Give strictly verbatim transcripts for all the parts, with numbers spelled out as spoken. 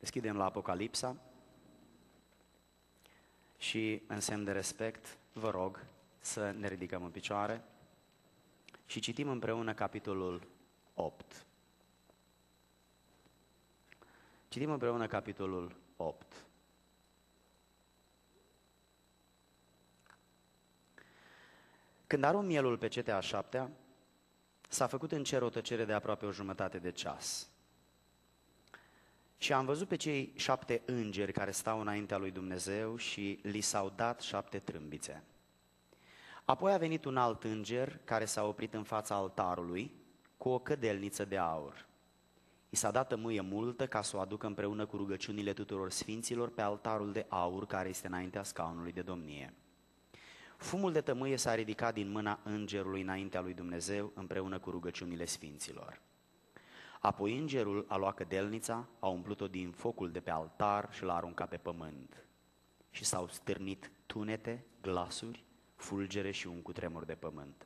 Deschidem la Apocalipsa și, în semn de respect, vă rog să ne ridicăm în picioare și citim împreună capitolul opt. Citim împreună capitolul opt. Când arum mielul pe cetea a șaptea, s-a făcut în cer o tăcere de aproape o jumătate de ceas. Și am văzut pe cei șapte îngeri care stau înaintea lui Dumnezeu și li s-au dat șapte trâmbițe. Apoi a venit un alt înger care s-a oprit în fața altarului cu o cădelniță de aur. I s-a dat tămâie multă ca să o aducă împreună cu rugăciunile tuturor sfinților pe altarul de aur care este înaintea scaunului de domnie. Fumul de tămâie s-a ridicat din mâna îngerului înaintea lui Dumnezeu împreună cu rugăciunile sfinților. Apoi îngerul a luat cădelnița, a umplut-o din focul de pe altar și l-a aruncat pe pământ. Și s-au stârnit tunete, glasuri, fulgere și un cutremur de pământ.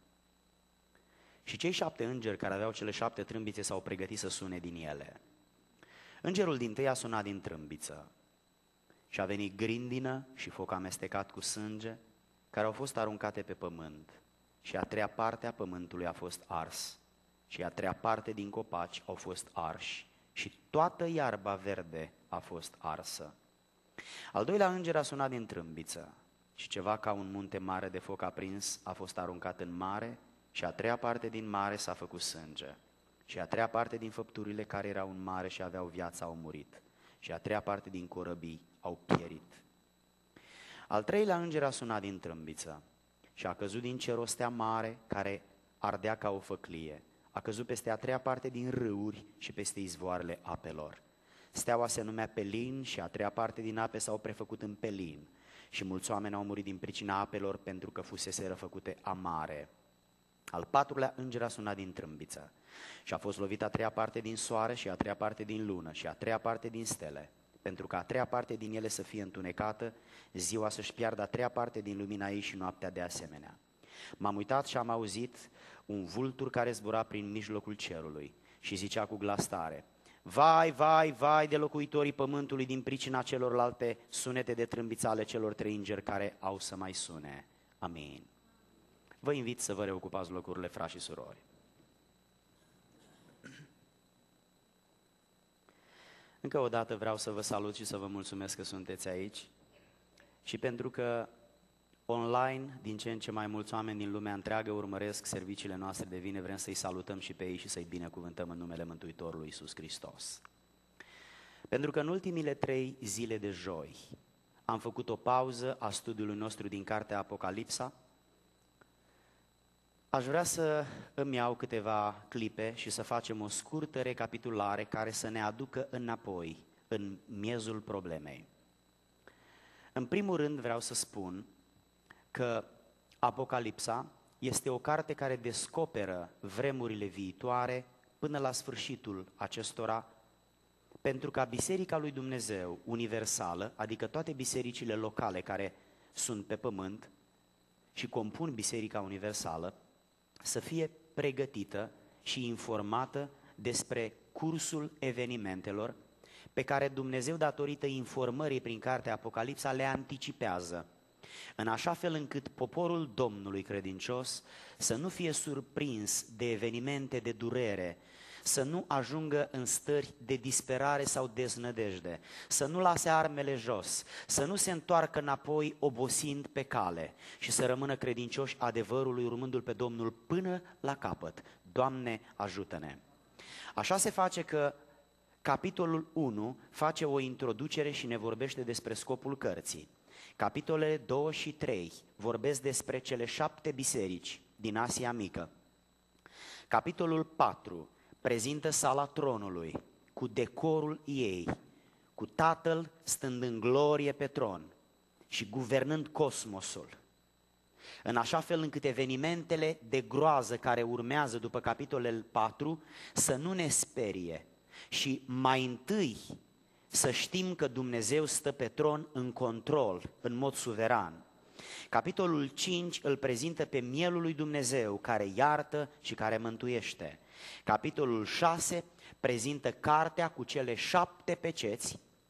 Și cei șapte îngeri care aveau cele șapte trâmbițe s-au pregătit să sune din ele. Îngerul dintâi a sunat din trâmbiță și a venit grindină și foc amestecat cu sânge, care au fost aruncate pe pământ, și a treia parte a pământului a fost ars, și a treia parte din copaci au fost arși, și toată iarba verde a fost arsă. Al doilea înger a sunat din trâmbiță, și ceva ca un munte mare de foc aprins a fost aruncat în mare, și a treia parte din mare s-a făcut sânge, și a treia parte din făpturile care erau în mare și aveau viață au murit, și a treia parte din corăbii au pierit. Al treilea înger a sunat din trâmbiță și a căzut din cer o stea mare care ardea ca o făclie. A căzut peste a treia parte din râuri și peste izvoarele apelor. Steaua se numea Pelin și a treia parte din ape s-au prefăcut în Pelin. Și mulți oameni au murit din pricina apelor pentru că fusese răfăcute amare. Al patrulea înger a sunat din trâmbiță și a fost lovit a treia parte din soare și a treia parte din lună și a treia parte din stele, pentru că a treia parte din ele să fie întunecată, ziua să-și piardă a treia parte din lumina ei și noaptea de asemenea. M-am uitat și am auzit un vultur care zbura prin mijlocul cerului și zicea cu glas tare: vai, vai, vai de locuitorii pământului din pricina celorlalte sunete de trâmbiță ale celor trei îngeri care au să mai sune. Amin. Vă invit să vă reocupați locurile, frați și surori. Încă o dată vreau să vă salut și să vă mulțumesc că sunteți aici și pentru că online, din ce în ce mai mulți oameni din lumea întreagă urmăresc serviciile noastre de vineri, vrem să-i salutăm și pe ei și să-i binecuvântăm în numele Mântuitorului Iisus Hristos. Pentru că în ultimile trei zile de joi am făcut o pauză a studiului nostru din cartea Apocalipsa, aș vrea să îmi iau câteva clipe și să facem o scurtă recapitulare care să ne aducă înapoi, în miezul problemei. În primul rând vreau să spun că Apocalipsa este o carte care descoperă vremurile viitoare până la sfârșitul acestora, pentru ca Biserica lui Dumnezeu universală, adică toate bisericile locale care sunt pe pământ și compun Biserica Universală, să fie pregătită și informată despre cursul evenimentelor pe care Dumnezeu, datorită informării prin cartea Apocalipsa, le anticipează, în așa fel încât poporul Domnului credincios să nu fie surprins de evenimente de durere, să nu ajungă în stări de disperare sau deznădejde, să nu lase armele jos, să nu se întoarcă înapoi obosind pe cale și să rămână credincioși adevărului, urmându-L pe Domnul până la capăt. Doamne, ajută-ne! Așa se face că capitolul unu face o introducere și ne vorbește despre scopul cărții. Capitolele doi și trei vorbesc despre cele șapte biserici din Asia Mică. Capitolul patru prezintă sala tronului cu decorul ei, cu Tatăl stând în glorie pe tron și guvernând cosmosul, în așa fel încât evenimentele de groază care urmează după capitolul patru să nu ne sperie și mai întâi să știm că Dumnezeu stă pe tron în control, în mod suveran. Capitolul cinci îl prezintă pe mielul lui Dumnezeu care iartă și care mântuiește. Capitolul șase prezintă cartea cu cele șapte peceți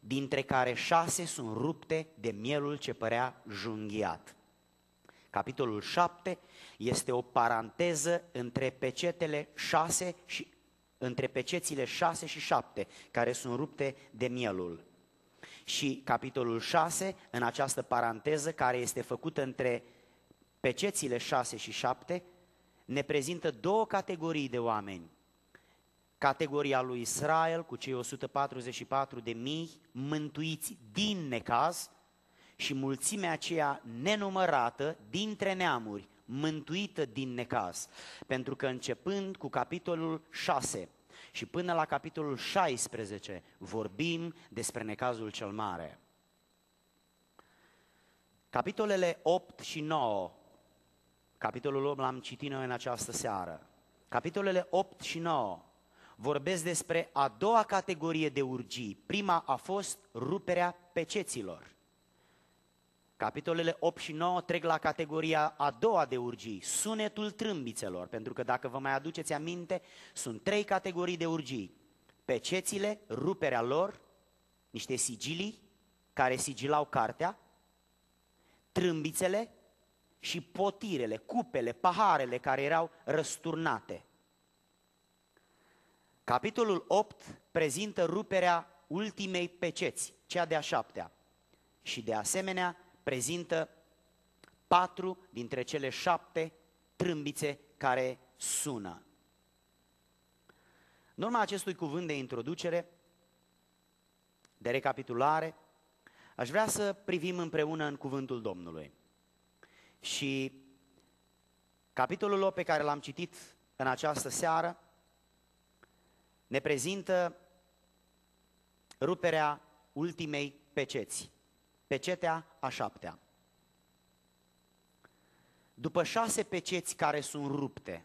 dintre care șase sunt rupte de mielul ce părea junghiat. Capitolul șapte este o paranteză între pecetele șase și între pecețile șase și șapte, care sunt rupte de mielul. Și capitolul șase, în această paranteză care este făcută între pecețile șase și șapte, ne prezintă două categorii de oameni. Categoria lui Israel cu cei o sută patruzeci și patru de mii mântuiți din necaz și mulțimea aceea nenumărată dintre neamuri, mântuită din necaz. Pentru că începând cu capitolul șase și până la capitolul șaisprezece vorbim despre necazul cel mare. Capitolele opt și nouă, capitolul opt l-am citit noi în această seară, capitolele opt și nouă vorbesc despre a doua categorie de urgii. Prima a fost ruperea peceților. Capitolele opt și nouă trec la categoria a doua de urgii, sunetul trâmbițelor, pentru că dacă vă mai aduceți aminte, sunt trei categorii de urgii. Pecețile, ruperea lor, niște sigilii care sigilau cartea, trâmbițele și potirele, cupele, paharele care erau răsturnate. Capitolul opt prezintă ruperea ultimei peceți, cea de-a șaptea, și de asemenea prezintă patru dintre cele șapte trâmbițe care sună. În urma acestui cuvânt de introducere, de recapitulare, aș vrea să privim împreună în cuvântul Domnului. Și capitolul opt pe care l-am citit în această seară ne prezintă ruperea ultimei peceți, pecetea a șaptea. După șase peceți care sunt rupte,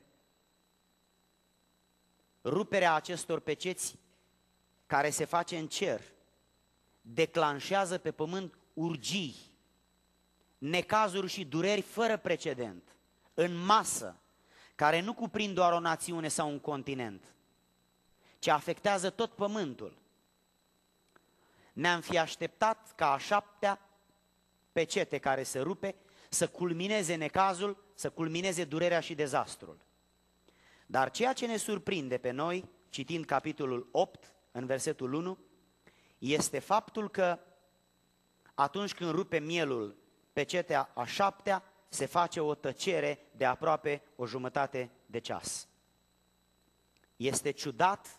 ruperea acestor peceți care se face în cer, declanșează pe pământ urgii, necazuri și dureri fără precedent, în masă, care nu cuprind doar o națiune sau un continent, ci afectează tot pământul. Ne-am fi așteptat ca a șaptea pecete care se rupe să culmineze necazul, să culmineze durerea și dezastrul. Dar ceea ce ne surprinde pe noi, citind capitolul opt, în versetul unu, este faptul că atunci când rupe mielul pecetea a șaptea, se face o tăcere de aproape o jumătate de ceas. Este ciudat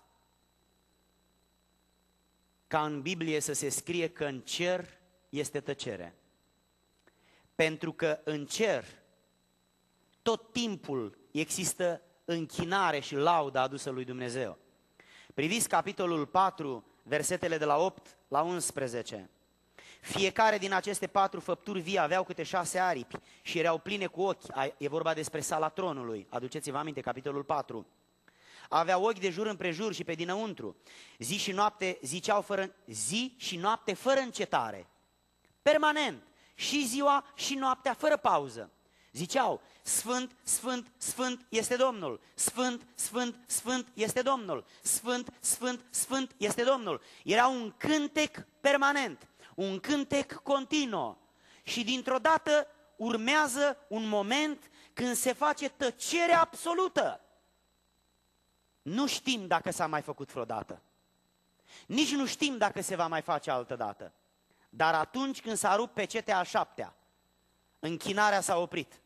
ca în Biblie să se scrie că în cer este tăcere. Pentru că în cer tot timpul există închinare și laudă adusă lui Dumnezeu. Priviți capitolul patru, versetele de la opt la unsprezece. Fiecare din aceste patru făpturi vii aveau câte șase aripi și erau pline cu ochi. E vorba despre sala tronului. Aduceți-vă aminte, capitolul patru. Aveau ochi de jur împrejur și pe dinăuntru. Zi și noapte ziceau fără, zi și noapte fără încetare. Permanent. Și ziua și noaptea fără pauză. Ziceau, Sfânt, Sfânt, Sfânt este Domnul. Sfânt, Sfânt, Sfânt este Domnul. Sfânt, Sfânt, Sfânt este Domnul. Era un cântec permanent, un cântec continuu. Și dintr-o dată urmează un moment când se face tăcere absolută. Nu știm dacă s-a mai făcut vreodată. Nici nu știm dacă se va mai face altă dată. Dar atunci când s-a rupt pecetea a șaptea, închinarea s-a oprit.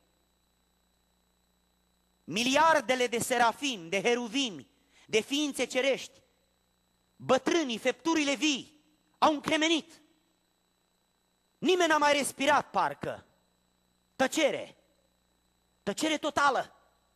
Miliardele de serafimi, de heruvimi, de ființe cerești, bătrânii, fepturile vii, au încremenit. Nimeni n-a mai respirat, parcă. Tăcere. Tăcere totală.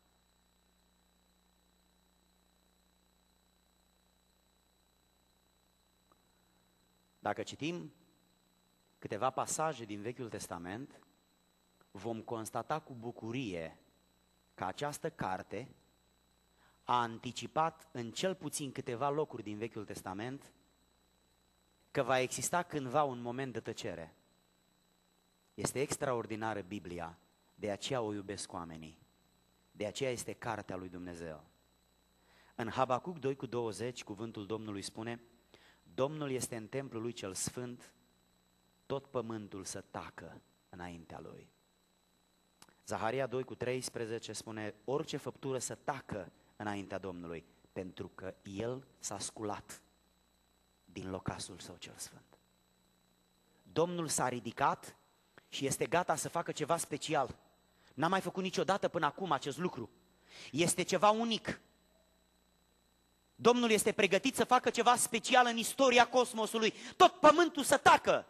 Dacă citim câteva pasaje din Vechiul Testament, vom constata cu bucurie că această carte a anticipat în cel puțin câteva locuri din Vechiul Testament că va exista cândva un moment de tăcere. Este extraordinară Biblia, de aceea o iubesc oamenii, de aceea este cartea lui Dumnezeu. În Habacuc doi cu douăzeci, cuvântul Domnului spune: Domnul este în templul lui cel sfânt, tot pământul să tacă înaintea lui. Zaharia doi cu treisprezece spune, orice făptură să tacă înaintea Domnului, pentru că El s-a sculat din locasul său cel sfânt. Domnul s-a ridicat și este gata să facă ceva special. N-a mai făcut niciodată până acum acest lucru. Este ceva unic. Domnul este pregătit să facă ceva special în istoria cosmosului. Tot pământul să tacă.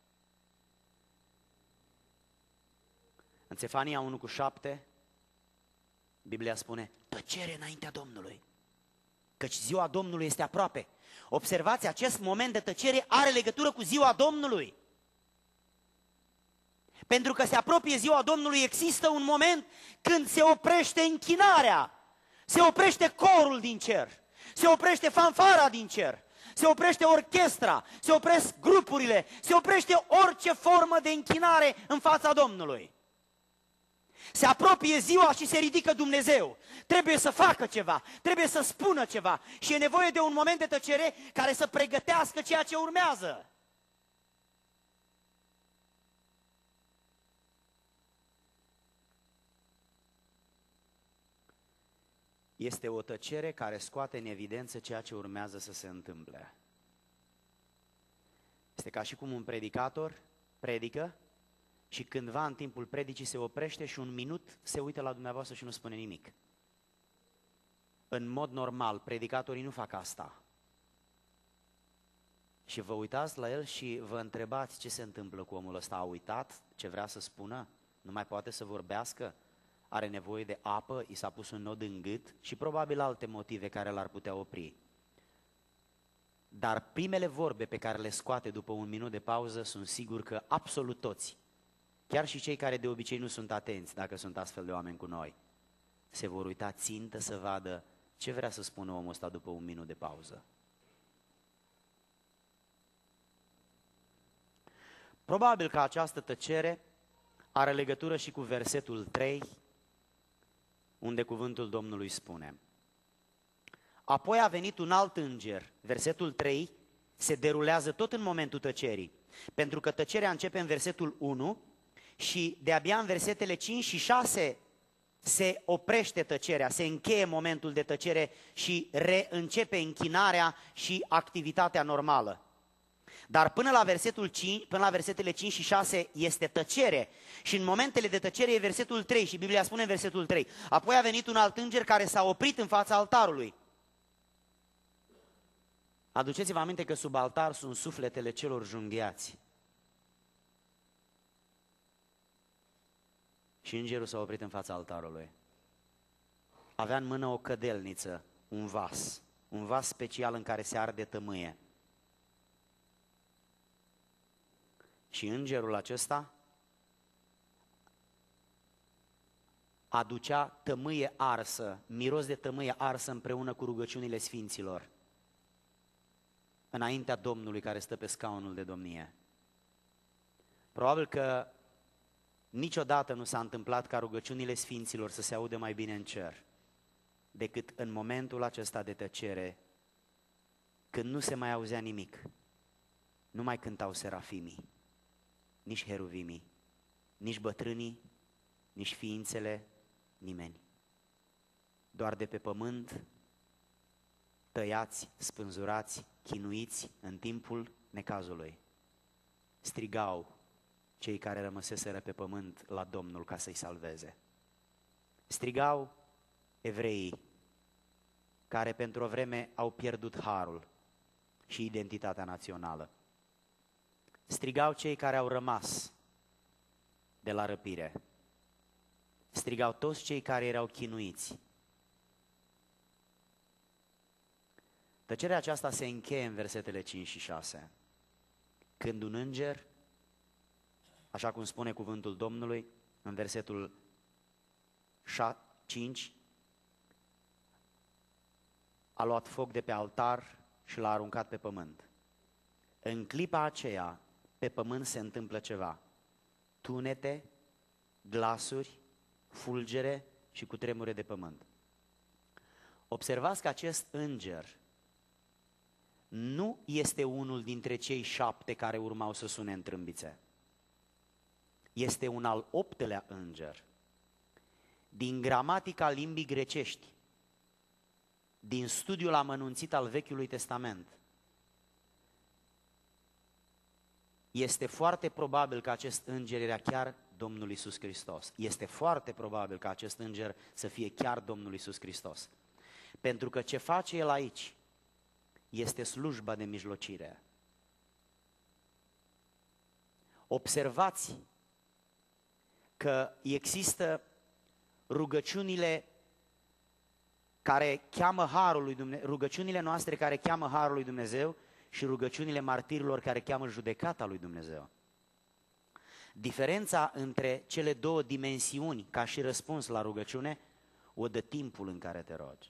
În Țefania unu cu șapte, Biblia spune, tăcere înaintea Domnului, căci ziua Domnului este aproape. Observați, acest moment de tăcere are legătură cu ziua Domnului. Pentru că se apropie ziua Domnului, există un moment când se oprește închinarea, se oprește corul din cer, se oprește fanfara din cer, se oprește orchestra, se opresc grupurile, se oprește orice formă de închinare în fața Domnului. Se apropie ziua și se ridică Dumnezeu. Trebuie să facă ceva, trebuie să spună ceva și e nevoie de un moment de tăcere care să pregătească ceea ce urmează. Este o tăcere care scoate în evidență ceea ce urmează să se întâmple. Este ca și cum un predicator predică și cândva în timpul predicii se oprește și un minut se uită la dumneavoastră și nu spune nimic. În mod normal, predicatorii nu fac asta. Și vă uitați la el și vă întrebați ce se întâmplă cu omul ăsta. A uitat ce vrea să spună? Nu mai poate să vorbească? Are nevoie de apă? I s-a pus un nod în gât? Și probabil alte motive care l-ar putea opri. Dar primele vorbe pe care le scoate după un minut de pauză sunt sigur că absolut toți, chiar și cei care de obicei nu sunt atenți, dacă sunt astfel de oameni cu noi, se vor uita țintă să vadă ce vrea să spună omul ăsta după un minut de pauză. Probabil că această tăcere are legătură și cu versetul trei, unde cuvântul Domnului spune: apoi a venit un alt înger. Versetul trei se derulează tot în momentul tăcerii, pentru că tăcerea începe în versetul unu și de-abia în versetele cinci și șase se oprește tăcerea, se încheie momentul de tăcere și reîncepe închinarea și activitatea normală. Dar până la, versetul cinci, până la versetele cinci și șase este tăcere și în momentele de tăcere e versetul trei și Biblia spune în versetul trei: apoi a venit un alt înger care s-a oprit în fața altarului. Aduceți-vă aminte că sub altar sunt sufletele celor junghiați. Și îngerul s-a oprit în fața altarului. Avea în mână o cădelniță, un vas, un vas special în care se arde tămâie. Și îngerul acesta aducea tămâie arsă, miros de tămâie arsă împreună cu rugăciunile sfinților, înaintea Domnului care stă pe scaunul de domnie. Probabil că niciodată nu s-a întâmplat ca rugăciunile sfinților să se audă mai bine în cer decât în momentul acesta de tăcere, când nu se mai auzea nimic. Nu mai cântau serafimii, nici heruvimii, nici bătrânii, nici ființele, nimeni. Doar de pe pământ, tăiați, spânzurați, chinuiți în timpul necazului, strigau cei care rămăseseră pe pământ la Domnul ca să-i salveze. Strigau evreii care pentru o vreme au pierdut harul și identitatea națională. Strigau cei care au rămas de la răpire. Strigau toți cei care erau chinuiți. Tăcerea aceasta se încheie în versetele cinci și șase, când un înger, așa cum spune cuvântul Domnului, în versetul cinci, a luat foc de pe altar și l-a aruncat pe pământ. În clipa aceea, pe pământ se întâmplă ceva. Tunete, glasuri, fulgere și cutremure de pământ. Observați că acest înger nu este unul dintre cei șapte care urmau să sune în trâmbițe. Este un al optelea înger. Din gramatica limbii grecești, din studiul amănunțit al Vechiului Testament, este foarte probabil că acest înger era chiar Domnul Iisus Hristos. Este foarte probabil că acest înger să fie chiar Domnul Iisus Hristos. Pentru că ce face el aici este slujba de mijlocire. Observați că există rugăciunile care cheamă Harul lui Dumnezeu, rugăciunile noastre care cheamă Harul lui Dumnezeu și rugăciunile martirilor care cheamă judecata lui Dumnezeu. Diferența între cele două dimensiuni ca și răspuns la rugăciune o dă timpul în care te rogi.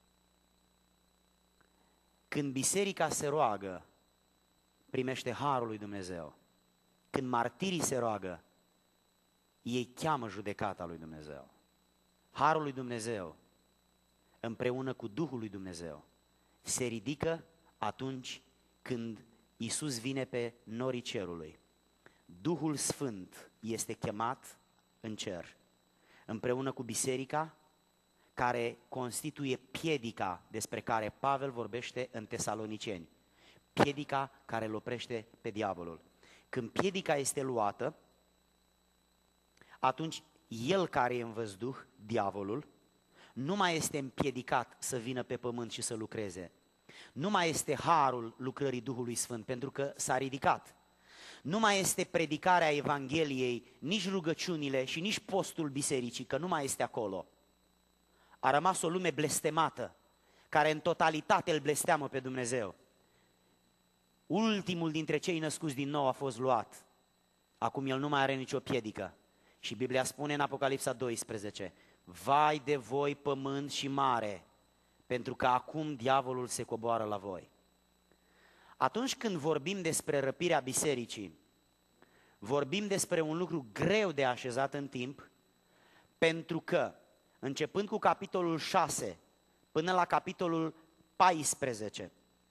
Când biserica se roagă, primește Harul lui Dumnezeu. Când martirii se roagă, ei cheamă judecata lui Dumnezeu. Harul lui Dumnezeu, împreună cu Duhul lui Dumnezeu, se ridică atunci când Iisus vine pe norii cerului. Duhul Sfânt este chemat în cer, împreună cu biserica, care constituie piedica despre care Pavel vorbește în Tesaloniceni. Piedica care îl oprește pe diavolul. Când piedica este luată, atunci el care e în văzduh, diavolul, nu mai este împiedicat să vină pe pământ și să lucreze. Nu mai este harul lucrării Duhului Sfânt, pentru că s-a ridicat. Nu mai este predicarea Evangheliei, nici rugăciunile și nici postul bisericii, că nu mai este acolo. A rămas o lume blestemată, care în totalitate îl blesteamă pe Dumnezeu. Ultimul dintre cei născuți din nou a fost luat. Acum el nu mai are nicio piedică. Și Biblia spune în Apocalipsa doisprezece, vai de voi pământ și mare, pentru că acum diavolul se coboară la voi. Atunci când vorbim despre răpirea bisericii, vorbim despre un lucru greu de așezat în timp, pentru că, începând cu capitolul șase până la capitolul paisprezece,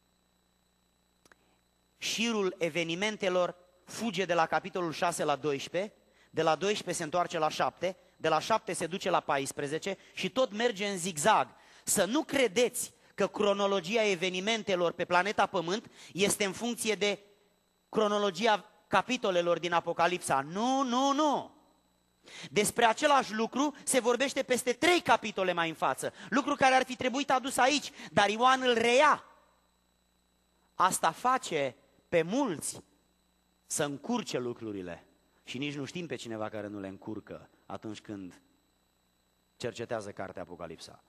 șirul evenimentelor fuge de la capitolul șase la doisprezece, de la doisprezece se întoarce la șapte, de la șapte se duce la paisprezece și tot merge în zigzag. Să nu credeți că cronologia evenimentelor pe planeta Pământ este în funcție de cronologia capitolelor din Apocalipsa. Nu, nu, nu! Despre același lucru se vorbește peste trei capitole mai în față, lucru care ar fi trebuit adus aici, dar Ioan îl reia. Asta face pe mulți să încurce lucrurile și nici nu știm pe cineva care nu le încurcă atunci când cercetează cartea Apocalipsa.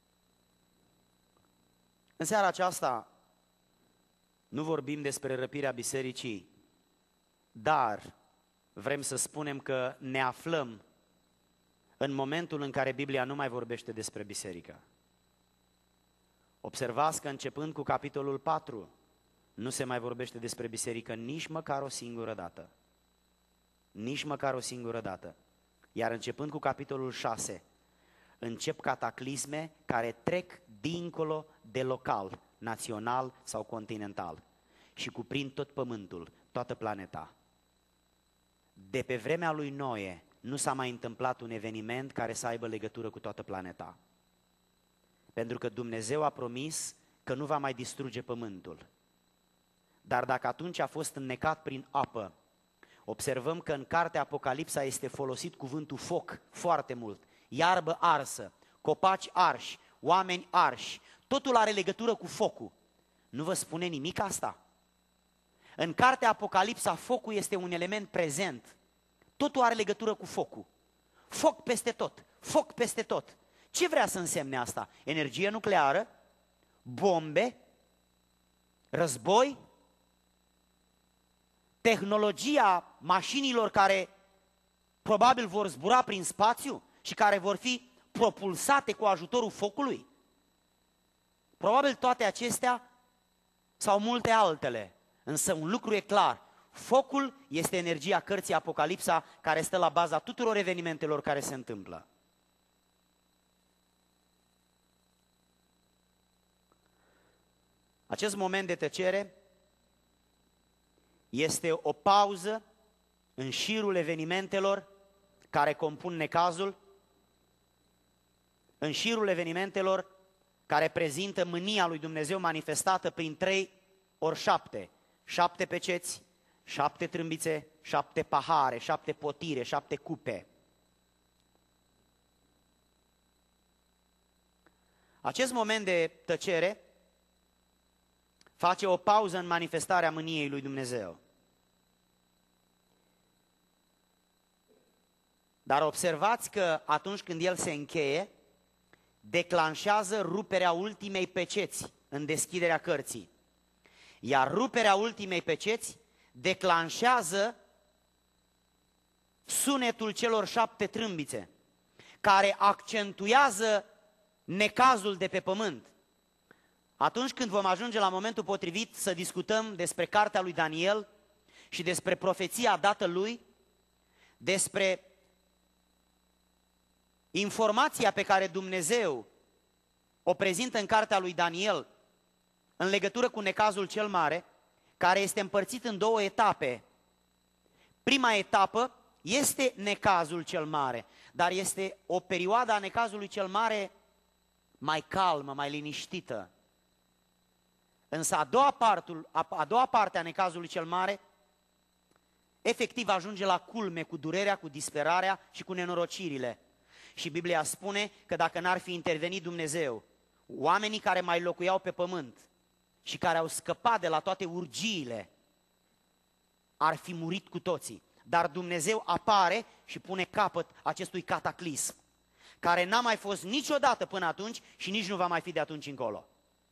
În seara aceasta nu vorbim despre răpirea bisericii, dar vrem să spunem că ne aflăm în momentul în care Biblia nu mai vorbește despre biserică. Observați că începând cu capitolul patru, nu se mai vorbește despre biserică nici măcar o singură dată. Nici măcar o singură dată. Iar începând cu capitolul șase, încep cataclisme care trec dincolo de local, național sau continental și cuprind tot pământul, toată planeta. De pe vremea lui Noe nu s-a mai întâmplat un eveniment care să aibă legătură cu toată planeta. Pentru că Dumnezeu a promis că nu va mai distruge pământul. Dar dacă atunci a fost înnecat prin apă, observăm că în cartea Apocalipsa este folosit cuvântul foc foarte mult. Iarbă arsă, copaci arși, oameni arși, totul are legătură cu focul. Nu vă spune nimic asta? În cartea Apocalipsa focul este un element prezent. Totul are legătură cu focul. Foc peste tot, foc peste tot. Ce vrea să însemne asta? Energie nucleară? Bombe? Război? Tehnologia mașinilor care probabil vor zbura prin spațiu și care vor fi propulsate cu ajutorul focului? Probabil toate acestea sau multe altele. Însă un lucru e clar, focul este energia cărții Apocalipsa care stă la baza tuturor evenimentelor care se întâmplă. Acest moment de tăcere este o pauză în șirul evenimentelor care compun necazul, în șirul evenimentelor care prezintă mânia lui Dumnezeu manifestată prin trei ori șapte. Șapte peceți, șapte trâmbițe, șapte pahare, șapte potire, șapte cupe. Acest moment de tăcere face o pauză în manifestarea mâniei lui Dumnezeu. Dar observați că atunci când el se încheie, declanșează ruperea ultimei peceți în deschiderea cărții. Iar ruperea ultimei peceți declanșează sunetul celor șapte trâmbițe, care accentuează necazul de pe pământ. Atunci când vom ajunge la momentul potrivit să discutăm despre cartea lui Daniel și despre profeția dată lui, despre informația pe care Dumnezeu o prezintă în cartea lui Daniel în legătură cu necazul cel mare, care este împărțit în două etape. Prima etapă este necazul cel mare, dar este o perioadă a necazului cel mare mai calmă, mai liniștită. Însă a doua, partul, a, a doua parte a necazului cel mare efectiv ajunge la culme cu durerea, cu disperarea și cu nenorocirile. Și Biblia spune că dacă n-ar fi intervenit Dumnezeu, oamenii care mai locuiau pe pământ și care au scăpat de la toate urgiile, ar fi murit cu toții. Dar Dumnezeu apare și pune capăt acestui cataclism, care n-a mai fost niciodată până atunci și nici nu va mai fi de atunci încolo.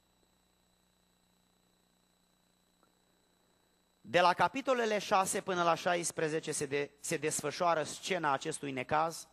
De la capitolele șase până la șaisprezece se, de, se desfășoară scena acestui necaz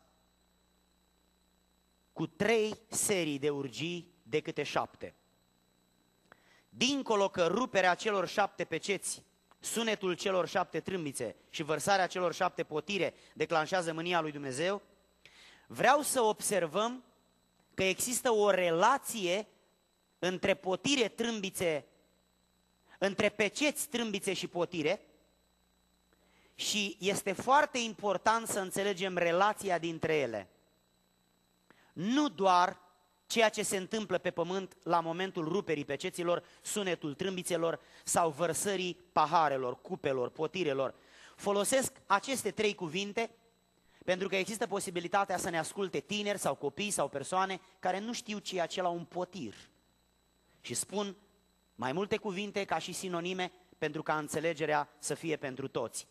cu trei serii de urgii de câte șapte. Dincolo că ruperea celor șapte peceți, sunetul celor șapte trâmbițe și vărsarea celor șapte potire declanșează mânia lui Dumnezeu, vreau să observăm că există o relație între potire, trâmbițe, între peceți, trâmbițe și potire și este foarte important să înțelegem relația dintre ele. Nu doar ceea ce se întâmplă pe pământ la momentul ruperii peceților, sunetul trâmbițelor sau vărsării paharelor, cupelor, potirelor. Folosesc aceste trei cuvinte pentru că există posibilitatea să ne asculte tineri sau copii sau persoane care nu știu ce e acela un potir. Și spun mai multe cuvinte ca și sinonime pentru ca înțelegerea să fie pentru toți.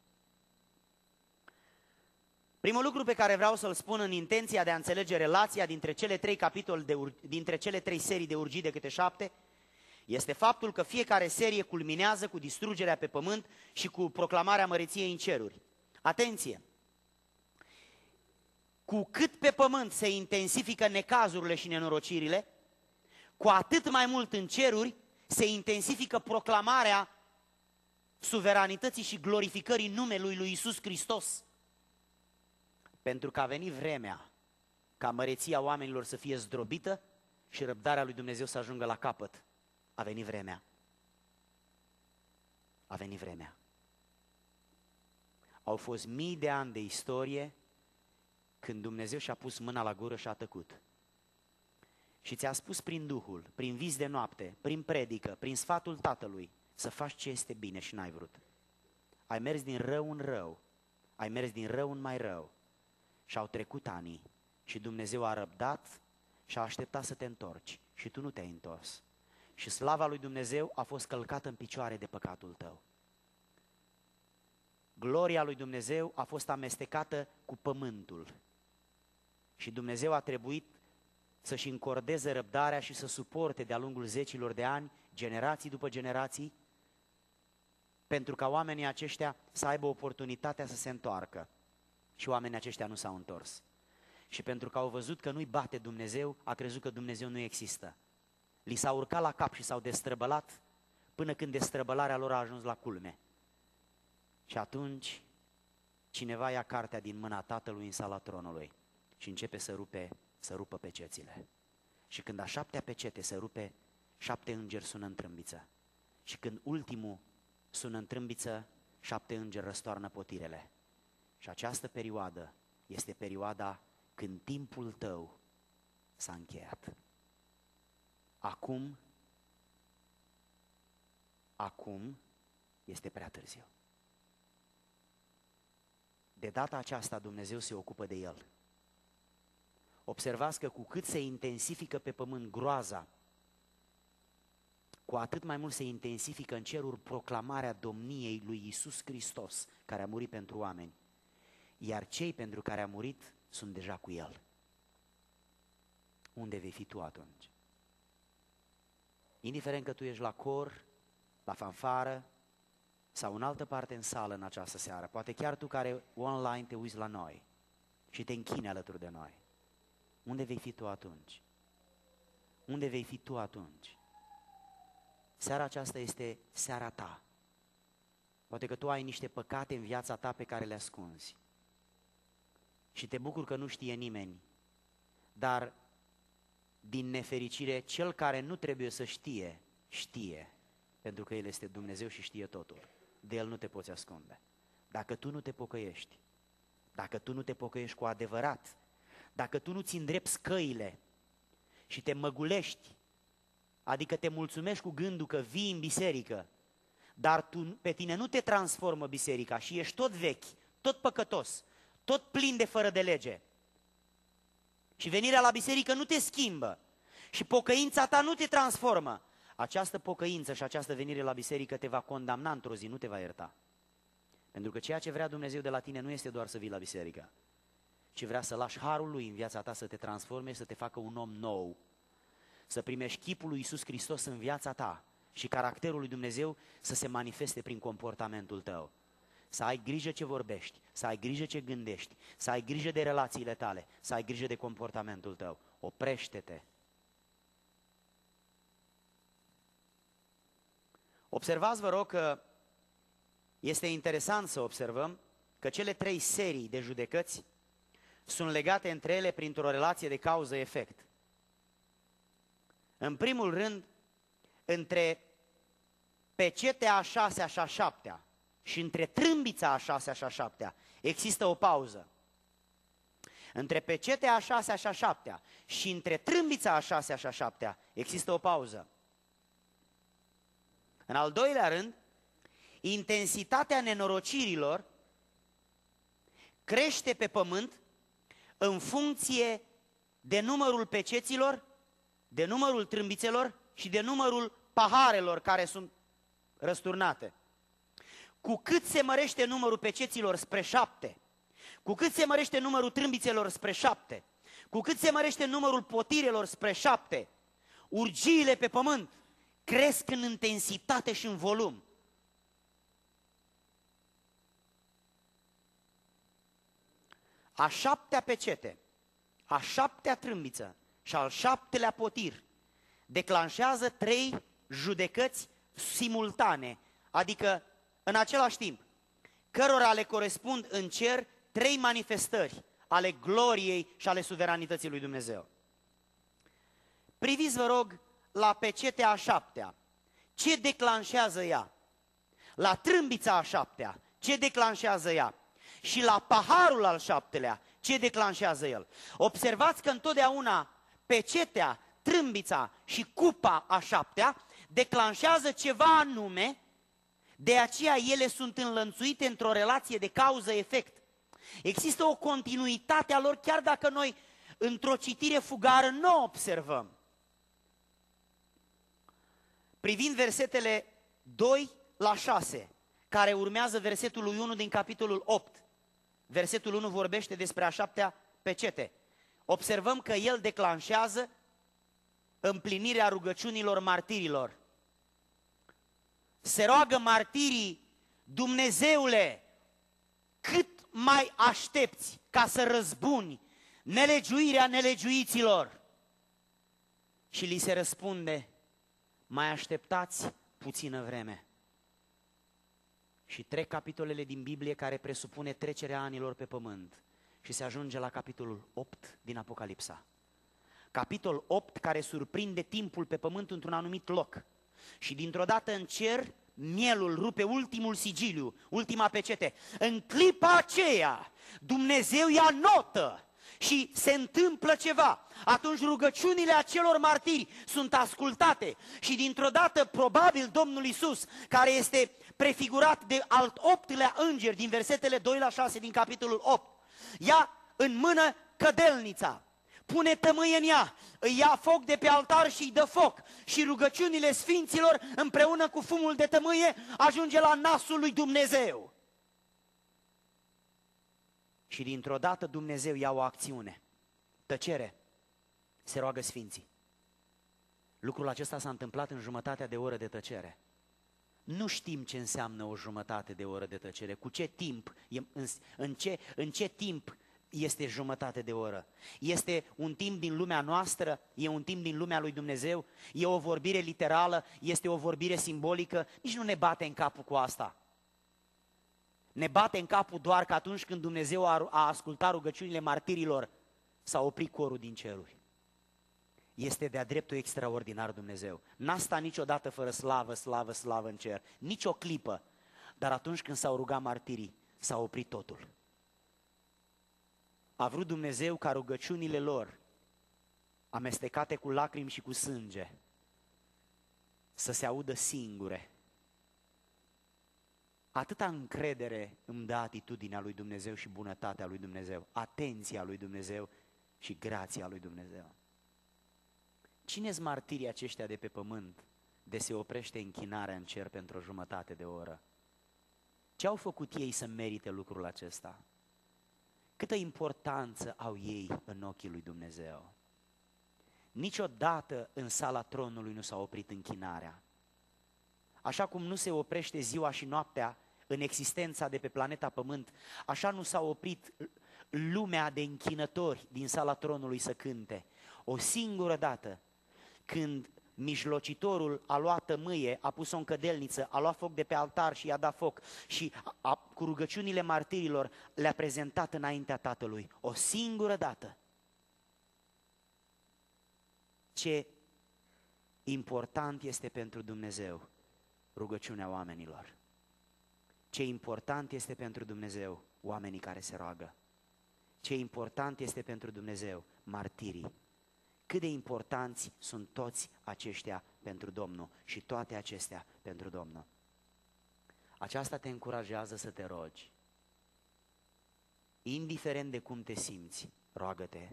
Primul lucru pe care vreau să-l spun în intenția de a înțelege relația dintre cele trei capitole, de ur- dintre cele trei serii de urgii de câte șapte, este faptul că fiecare serie culminează cu distrugerea pe pământ și cu proclamarea măreției în ceruri. Atenție! Cu cât pe pământ se intensifică necazurile și nenorocirile, cu atât mai mult în ceruri se intensifică proclamarea suveranității și glorificării numelui lui Iisus Hristos. Pentru că a venit vremea ca măreția oamenilor să fie zdrobită și răbdarea lui Dumnezeu să ajungă la capăt. A venit vremea. A venit vremea. Au fost mii de ani de istorie când Dumnezeu și-a pus mâna la gură și a tăcut. Și ți-a spus prin Duhul, prin vis de noapte, prin predică, prin sfatul Tatălui, să faci ce este bine și n-ai vrut. Ai mers din rău în rău, ai mers din rău în mai rău. Și au trecut ani și Dumnezeu a răbdat și a așteptat să te întorci și tu nu te-ai întors. Și slava lui Dumnezeu a fost călcată în picioare de păcatul tău. Gloria lui Dumnezeu a fost amestecată cu pământul. Și Dumnezeu a trebuit să-și încordeze răbdarea și să suporte de-a lungul zecilor de ani, generații după generații, pentru ca oamenii aceștia să aibă oportunitatea să se întoarcă. Și oamenii aceștia nu s-au întors. Și pentru că au văzut că nu-i bate Dumnezeu, a crezut că Dumnezeu nu există. Li s-a urcat la cap și s-au destrăbălat până când destrăbălarea lor a ajuns la culme. Și atunci cineva ia cartea din mâna Tatălui în sala tronului și începe să rupe, să rupă pecețile. Și când a șaptea pecete se rupe, șapte îngeri sună în trâmbiță. Și când ultimul sună în trâmbiță, șapte îngeri răstoarnă potirele. Și această perioadă este perioada când timpul tău s-a încheiat. Acum, acum este prea târziu. De data aceasta Dumnezeu se ocupă de el. Observați că cu cât se intensifică pe pământ groaza, cu atât mai mult se intensifică în ceruri proclamarea domniei lui Iisus Hristos, care a murit pentru oameni. Iar cei pentru care a murit sunt deja cu El. Unde vei fi tu atunci? Indiferent că tu ești la cor, la fanfară sau în altă parte în sală în această seară, poate chiar tu care online te uiți la noi și te închini alături de noi. Unde vei fi tu atunci? Unde vei fi tu atunci? Seara aceasta este seara ta. Poate că tu ai niște păcate în viața ta pe care le ascunzi. Și te bucur că nu știe nimeni, dar din nefericire, cel care nu trebuie să știe, știe, pentru că El este Dumnezeu și știe totul. De El nu te poți ascunde. Dacă tu nu te pocăiești, dacă tu nu te pocăiești cu adevărat, dacă tu nu-ți îndrepți căile și te măgulești, adică te mulțumești cu gândul că vii în biserică, dar tu, pe tine nu te transformă biserica și ești tot vechi, tot păcătos, tot plin de fără de lege. Și venirea la biserică nu te schimbă și pocăința ta nu te transformă. Această pocăință și această venire la biserică te va condamna într-o zi, nu te va ierta. Pentru că ceea ce vrea Dumnezeu de la tine nu este doar să vii la biserică, ci vrea să lași harul Lui în viața ta să te transforme, să te facă un om nou, să primești chipul lui Iisus Hristos în viața ta și caracterul lui Dumnezeu să se manifeste prin comportamentul tău. Să ai grijă ce vorbești, să ai grijă ce gândești, să ai grijă de relațiile tale, să ai grijă de comportamentul tău. Oprește-te. Observați, vă rog, că este interesant să observăm că cele trei serii de judecăți sunt legate între ele printr-o relație de cauză-efect. În primul rând, între pecetea a șasea și a șaptea și între trâmbița a șasea și a șaptea există o pauză. Între pecetea a șasea și a șaptea și între trâmbița a șasea și a șaptea există o pauză. În al doilea rând, intensitatea nenorocirilor crește pe pământ în funcție de numărul peceților, de numărul trâmbițelor și de numărul paharelor care sunt răsturnate. Cu cât se mărește numărul peceților spre șapte, cu cât se mărește numărul trâmbițelor spre șapte, cu cât se mărește numărul potirelor spre șapte, urgiile pe pământ cresc în intensitate și în volum. A șaptea pecete, a șaptea trâmbiță și al șaptelea potir declanșează trei judecăți simultane, adică în același timp, cărora le corespund în cer trei manifestări ale gloriei și ale suveranității lui Dumnezeu. Priviți, vă rog, la pecetea a șaptea. Ce declanșează ea? La trâmbița a șaptea. Ce declanșează ea? Și la paharul al șaptelea. Ce declanșează el? Observați că întotdeauna pecetea, trâmbița și cupa a șaptea declanșează ceva anume, de aceea ele sunt înlănțuite într-o relație de cauză-efect. Există o continuitate a lor, chiar dacă noi într-o citire fugară nu o observăm. Privind versetele doi la șase, care urmează versetul unu din capitolul opt, versetul unu vorbește despre a șaptea pecete. Observăm că el declanșează împlinirea rugăciunilor martirilor. Se roagă martirii: Dumnezeule, cât mai aștepți ca să răzbuni nelegiuirea nelegiuiților? Și li se răspunde: mai așteptați puțină vreme. Și trec capitolele din Biblie care presupune trecerea anilor pe pământ și se ajunge la capitolul opt din Apocalipsa, capitol opt, care surprinde timpul pe pământ într-un anumit loc. Și dintr-o dată în cer, mielul rupe ultimul sigiliu, ultima pecete. În clipa aceea, Dumnezeu ia notă și se întâmplă ceva. Atunci rugăciunile acelor martiri sunt ascultate și dintr-o dată, probabil, Domnul Iisus, care este prefigurat de al optulea înger din versetele doi la șase din capitolul opt, ia în mână cădelnița, pune tămâie în ea, îi ia foc de pe altar și îi dă foc. Și rugăciunile sfinților împreună cu fumul de tămâie ajunge la nasul lui Dumnezeu. Și dintr-o dată Dumnezeu ia o acțiune. Tăcere. Se roagă sfinții. Lucrul acesta s-a întâmplat în jumătatea de oră de tăcere. Nu știm ce înseamnă o jumătate de oră de tăcere, cu ce timp, în, în, ce, în ce timp este jumătate de oră. Este un timp din lumea noastră, e un timp din lumea lui Dumnezeu, e o vorbire literală, este o vorbire simbolică, nici nu ne bate în capul cu asta. Ne bate în capul doar că atunci când Dumnezeu a, a ascultat rugăciunile martirilor, s-a oprit corul din ceruri. Este de-a dreptul extraordinar Dumnezeu. N-a stat niciodată fără slavă, slavă, slavă în cer. Nici o clipă. Dar atunci când s-au rugat martirii, s-a oprit totul. A vrut Dumnezeu ca rugăciunile lor, amestecate cu lacrimi și cu sânge, să se audă singure. Atâta încredere îmi dă atitudinea lui Dumnezeu și bunătatea lui Dumnezeu, atenția lui Dumnezeu și grația lui Dumnezeu. Cine-s martirii aceștia de pe pământ de se oprește închinarea în cer pentru o jumătate de oră? Ce au făcut ei să merite lucrul acesta? Câtă importanță au ei în ochii lui Dumnezeu? Niciodată în sala tronului nu s-a oprit închinarea. Așa cum nu se oprește ziua și noaptea în existența de pe planeta Pământ, așa nu s-a oprit lumea de închinători din sala tronului să cânte. O singură dată, când mijlocitorul a luat tămâie, a pus-o în cădelniță, a luat foc de pe altar și i-a dat foc și a, a, cu rugăciunile martirilor le-a prezentat înaintea Tatălui. O singură dată. Ce important este pentru Dumnezeu rugăciunea oamenilor. Ce important este pentru Dumnezeu oamenii care se roagă. Ce important este pentru Dumnezeu martirii. Cât de importanți sunt toți aceștia pentru Domnul și toate acestea pentru Domnul. Aceasta te încurajează să te rogi. Indiferent de cum te simți, roagă-te.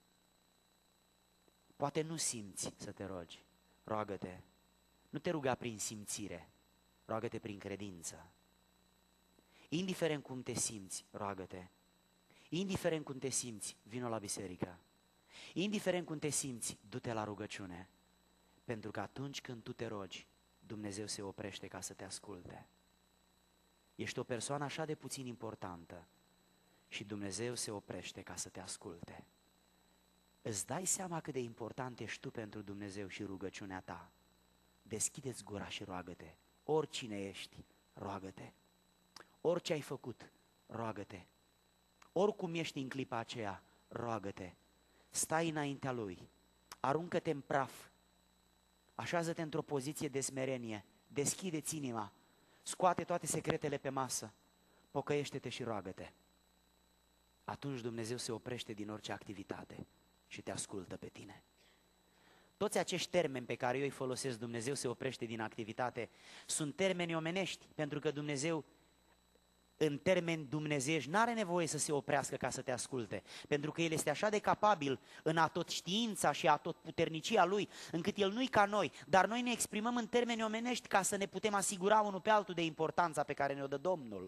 Poate nu simți să te rogi, roagă-te. Nu te ruga prin simțire, roagă-te prin credință. Indiferent cum te simți, roagă-te. Indiferent cum te simți, vino la biserică. Indiferent cum te simți, du-te la rugăciune, pentru că atunci când tu te rogi, Dumnezeu se oprește ca să te asculte. Ești o persoană așa de puțin importantă și Dumnezeu se oprește ca să te asculte. Îți dai seama cât de important ești tu pentru Dumnezeu și rugăciunea ta? Deschide-ți gura și roagă-te. Oricine ești, roagă-te. Orice ai făcut, roagă-te. Oricum ești în clipa aceea, roagă-te. Stai înaintea Lui, aruncă-te în praf, așează-te într-o poziție de smerenie, deschide-ți inima, scoate toate secretele pe masă, pocăiește-te și roagă-te. Atunci Dumnezeu se oprește din orice activitate și te ascultă pe tine. Toți acești termeni pe care eu îi folosesc, Dumnezeu se oprește din activitate, sunt termeni omenești, pentru că Dumnezeu în termeni dumnezeiești n-are nevoie să se oprească ca să te asculte, pentru că El este așa de capabil în atot știința și atot puternicia Lui, încât El nu-i ca noi, dar noi ne exprimăm în termeni omenești ca să ne putem asigura unul pe altul de importanța pe care ne-o dă Domnul.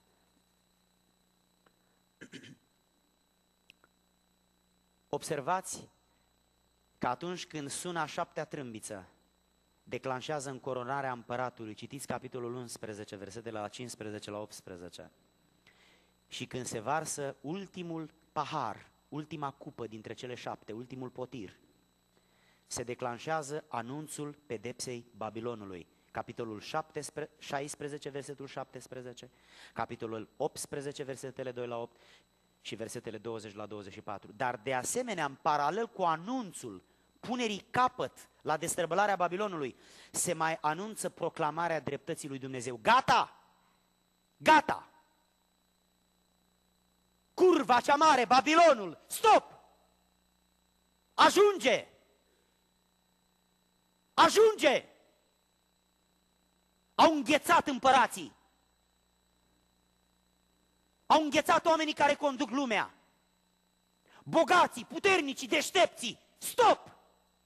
Observați că atunci când sună a șaptea trâmbiță, declanșează încoronarea împăratului. Citiți capitolul unsprezece, versetele la cincisprezece la optsprezece. Și când se varsă ultimul pahar, ultima cupă dintre cele șapte, ultimul potir, se declanșează anunțul pedepsei Babilonului. Capitolul șaisprezece, versetul șaptesprezece, capitolul optsprezece, versetele doi la opt și versetele douăzeci la douăzeci și patru. Dar de asemenea, în paralel cu anunțul punerii capăt la destrăbălarea Babilonului, se mai anunță proclamarea dreptății lui Dumnezeu. Gata! Gata! Curva cea mare, Babilonul, stop! Ajunge! Ajunge! Au înghețat împărații. Au înghețat oamenii care conduc lumea. Bogații, puternicii, deștepții. Stop!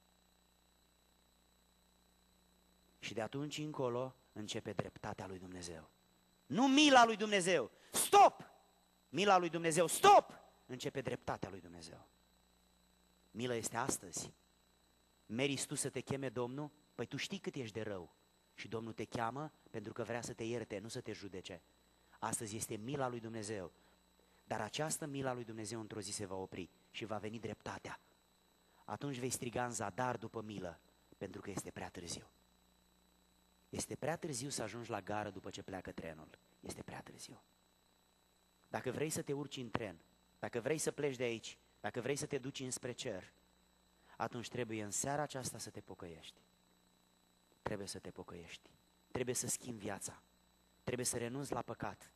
Și de atunci încolo începe dreptatea lui Dumnezeu. Nu mila lui Dumnezeu. Stop! Mila lui Dumnezeu. Stop! Începe dreptatea lui Dumnezeu. Mila este astăzi. Meriți tu să te cheme Domnul? Păi tu știi cât ești de rău. Și Domnul te cheamă pentru că vrea să te ierte, nu să te judece. Astăzi este mila lui Dumnezeu. Dar această mila lui Dumnezeu într-o zi se va opri și va veni dreptatea. Atunci vei striga în zadar după milă, pentru că este prea târziu. Este prea târziu să ajungi la gară după ce pleacă trenul. Este prea târziu. Dacă vrei să te urci în tren, dacă vrei să pleci de aici, dacă vrei să te duci înspre cer, atunci trebuie în seara aceasta să te pocăiești. Trebuie să te pocăiești. Trebuie să schimbi viața. Trebuie să renunți la păcat.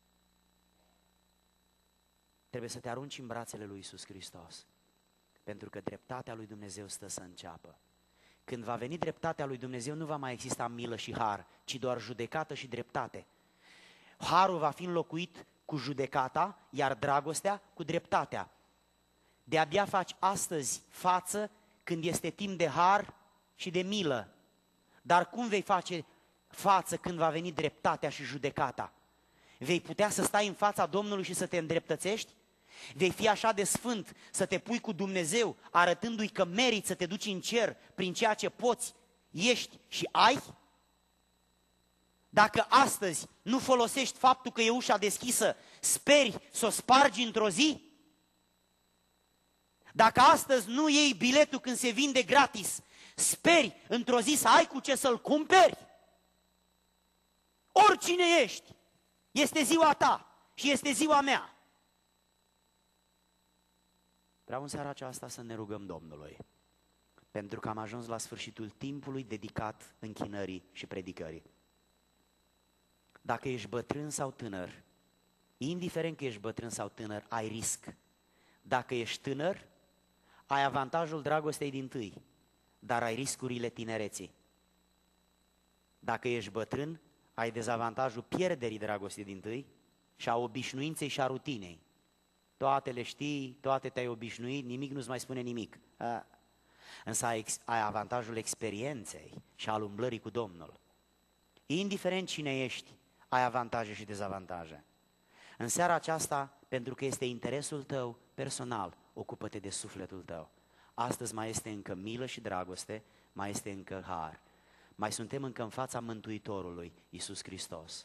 Trebuie să te arunci în brațele lui Iisus Hristos. Pentru că dreptatea lui Dumnezeu stă să înceapă. Când va veni dreptatea lui Dumnezeu, nu va mai exista milă și har, ci doar judecată și dreptate. Harul va fi înlocuit cu judecata, iar dragostea cu dreptatea. De-abia faci astăzi față când este timp de har și de milă. Dar cum vei face față când va veni dreptatea și judecata? Vei putea să stai în fața Domnului și să te îndreptățești? Vei fi așa de sfânt să te pui cu Dumnezeu, arătându-i că meriți să te duci în cer prin ceea ce poți, ești și ai? Dacă astăzi nu folosești faptul că e ușa deschisă, speri să o spargi într-o zi? Dacă astăzi nu iei biletul când se vinde gratis, speri într-o zi să ai cu ce să-l cumperi? Oricine ești, este ziua ta și este ziua mea. Vreau în seara aceasta să ne rugăm Domnului, pentru că am ajuns la sfârșitul timpului dedicat închinării și predicării. Dacă ești bătrân sau tânăr, indiferent că ești bătrân sau tânăr, ai risc. Dacă ești tânăr, ai avantajul dragostei dintâi, dar ai riscurile tinereții. Dacă ești bătrân, ai dezavantajul pierderii dragostei dintâi și a obișnuinței și a rutinei. Toate le știi, toate te-ai obișnuit, nimic nu-ți mai spune nimic. A. Însă ai, ai avantajul experienței și al umblării cu Domnul. Indiferent cine ești, ai avantaje și dezavantaje. În seara aceasta, pentru că este interesul tău personal, ocupă-te de sufletul tău. Astăzi mai este încă milă și dragoste, mai este încă har. Mai suntem încă în fața Mântuitorului, Iisus Hristos.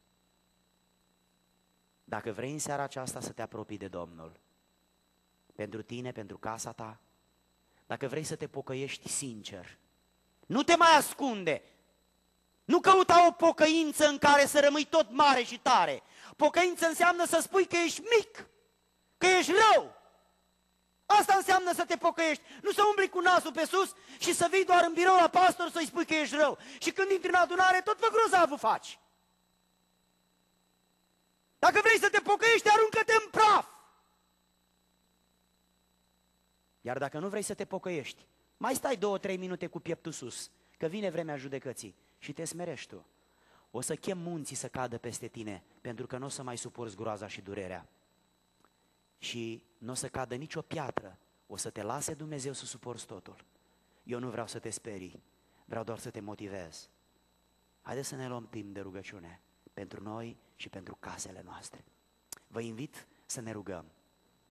Dacă vrei în seara aceasta să te apropii de Domnul, pentru tine, pentru casa ta, dacă vrei să te pocăiești sincer, nu te mai ascunde, nu căuta o pocăință în care să rămâi tot mare și tare. Pocăință înseamnă să spui că ești mic, că ești rău. Asta înseamnă să te pocăiești, nu să umbli cu nasul pe sus și să vii doar în birou la pastor să-i spui că ești rău. Și când intri în adunare, tot fă grozavul faci. Dacă vrei să te pocăiești, aruncă-te în praf. Iar dacă nu vrei să te pocăiești, mai stai două, trei minute cu pieptul sus, că vine vremea judecății și te smerești tu. O să chem munții să cadă peste tine, pentru că nu o să mai suporți groaza și durerea. Și nu o să cadă nicio piatră, o să te lase Dumnezeu să suporți totul. Eu nu vreau să te sperii, vreau doar să te motivez. Haideți să ne luăm timp de rugăciune pentru noi și pentru casele noastre. Vă invit să ne rugăm.